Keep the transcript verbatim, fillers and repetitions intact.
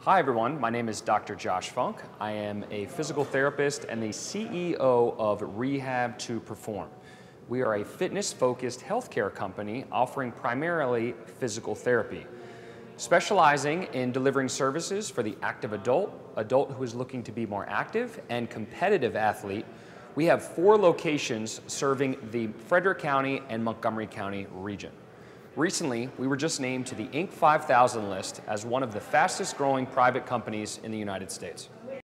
Hi everyone, my name is Doctor Josh Funk. I am a physical therapist and the C E O of Rehab to Perform. We are a fitness-focused healthcare company offering primarily physical therapy, specializing in delivering services for the active adult, adult who is looking to be more active, and competitive athlete. We have four locations serving the Frederick County and Montgomery County region. Recently, we were just named to the Inc five thousand list as one of the fastest growing private companies in the United States.